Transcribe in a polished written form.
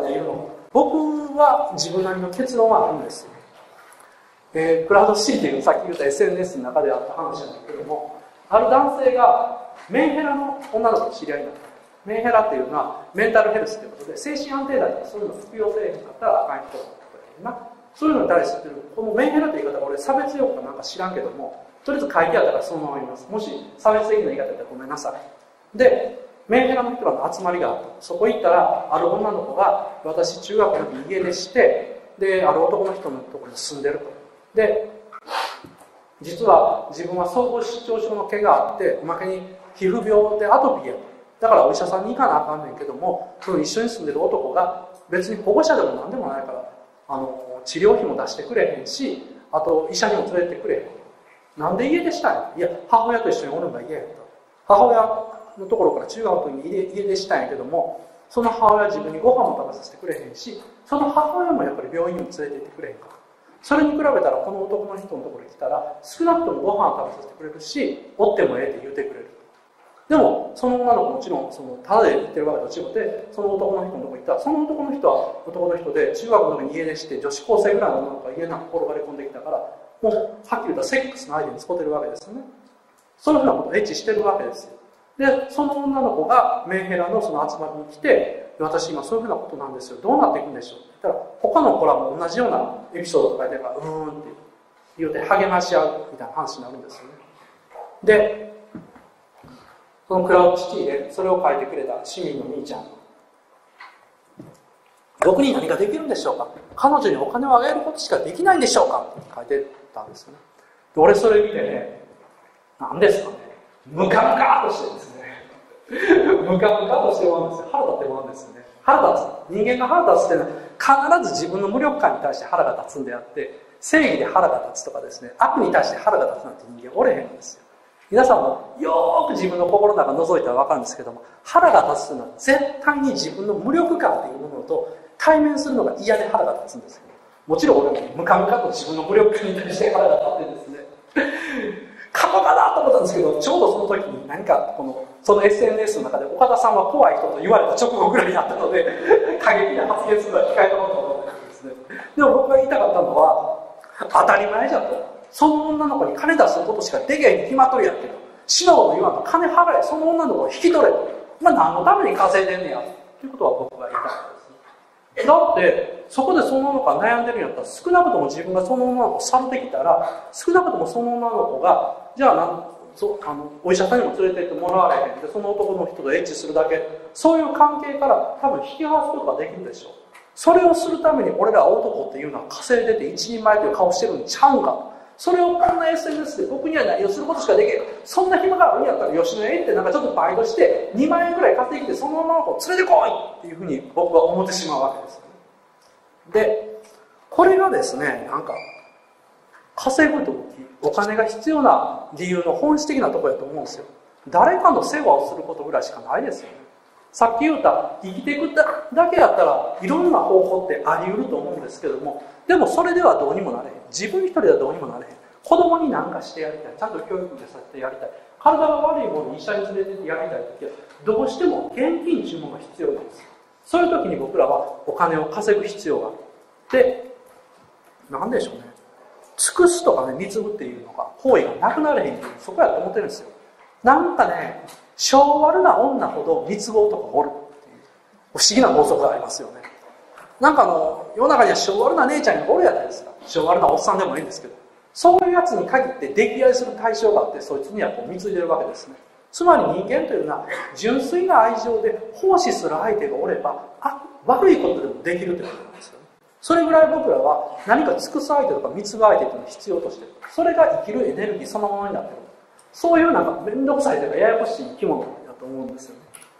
で言うのか。僕は自分なりの結論はあるんですよ。クラウドシティというさっき言った SNS の中であった話なんだけども、ある男性がメンヘラの女の子と知り合いになった。メンヘラっていうのはメンタルヘルスということで、精神安定剤とかそういうのを服用せえへんかったらあかん人のことやな。そういうのに対してこのメンヘラという言い方は俺差別用語かなんか知らんけども、とりあえず書いてあったからそのまま言います。もし差別的な言い方だったらごめんなさい。で、メンヘラの人らの集まりがあった。そこ行ったら、ある女の子が、私中学の時家出して、で、ある男の人のところに住んでると。で、実は自分は総合失調症の毛があって、おまけに皮膚病でアトピーやと。だからお医者さんに行かなあかんねんけども、その一緒に住んでる男が別に保護者でも何でもないから、治療費も出してくれへんし、あと医者にも連れてってくれへん。なんで家出したいの？いや、母親と一緒におるのが嫌やと。母親のところから中学の時に家出したんやけども、その母親は自分にご飯も食べさせてくれへんし、その母親もやっぱり病院にも連れて行ってくれへんから。それに比べたらこの男の人のところに来たら少なくともご飯を食べさせてくれるし、おってもええって言うてくれる。でもその女の子もちろんただで言ってるわけと違って、その男の人のところに行ったら、その男の人は男の人で中学の時に家出して女子高生ぐらいの女の子が家の中転がり込んできたから、もうはっきり言ったらセックスの相手に使ってるわけですよね。そういうふうなことをエッチしてるわけですよ。で、その女の子がメンヘラのその集まりに来て、私今そういうふうなことなんですよ、どうなっていくんでしょうって言ったら、他の子らも同じようなエピソードとか言ってるから、って言うて励まし合うみたいな話になるんですよね。で、そのクラウドシティでそれを書いてくれた市民の兄ちゃん、僕に何ができるんでしょうか、彼女にお金をあげることしかできないんでしょうかって書いてたんですよね。で、俺それ見てね、何ですかね、ムカムカーとしてですねムカムカとして終わるんですよ。腹立って終わるんですよね。腹立つ、人間が腹立つっていうのは必ず自分の無力感に対して腹が立つんであって、正義で腹が立つとかですね、悪に対して腹が立つなんて人間おれへんんですよ。皆さんもよーく自分の心の中覗いたら分かるんですけども、腹が立つというのは絶対に自分の無力感というものと対面するのが嫌で腹が立つんですよ。もちろん俺もムカムカと自分の無力感に対して腹が立ってですね過去かなと思ったんですけど、ちょうどその時に何かその SNS の中で岡田さんは怖い人と言われた直後ぐらいにあったので過激な発言するのは控えとこうと思ってですね。でも僕が言いたかったのは、当たり前じゃと。その女の子に金出すことしかできへんに決まっとるやんけど、死のこと言わんと金払え、その女の子を引き取れと。何のために稼いでんねやということは僕が言いたかったですね。だってそこでその女の子が悩んでるんやったら、少なくとも自分がその女の子を去ってきたら、少なくともその女の子がじゃあお医者さんにも連れて行ってもらわれへんで、その男の人とエッチするだけ、そういう関係から多分引き離すことができるでしょう。それをするために俺ら男っていうのは稼いでて一人前という顔してるんちゃうんかと。それをこんな SNS で僕には何をすることしかできへん、そんな暇があるんやったら吉野家行ってなんかちょっとバイトして2万円ぐらい稼ぎてその女の子を連れてこいっていうふうに僕は思ってしまうわけですよね。で、これがですね、なんか稼ぐときお金が必要な理由の本質的なところやと思うんですよ。誰かの世話をすることぐらいしかないですよね。さっき言った生きていくだけやったらいろんな方法ってあり得ると思うんですけども、でもそれではどうにもなれへん。自分一人ではどうにもなれへん。子供に何かしてやりたい、ちゃんと教育でさせてやりたい、体が悪いものに医者に連れてってやりたいときはどうしても現金注文が必要なんです。そういう時に僕らはお金を稼ぐ必要がある。で、なんでしょうね、尽くすとかね、貢ぐっていうのが行為がなくなれへんっていう、そこやと思ってるんですよ。なんかね、性悪な女ほど貢ぐ男がおるっていう不思議な法則がありますよね。なんか世の中には性悪な姉ちゃんがおるじゃないですか。性悪なおっさんでもいいんですけど、そういうやつに限って溺愛する対象があって、そいつには貢いでるわけですね。つまり人間というのは純粋な愛情で奉仕する相手がおれば、悪いことでもできるということなんですよね。それぐらい僕らは何か尽くす相手とか貢ぐ相手というのを必要としている。それが生きるエネルギーそのものになっている。そういうなんか面倒くさいというかややこしい生き物だと思うんですよね。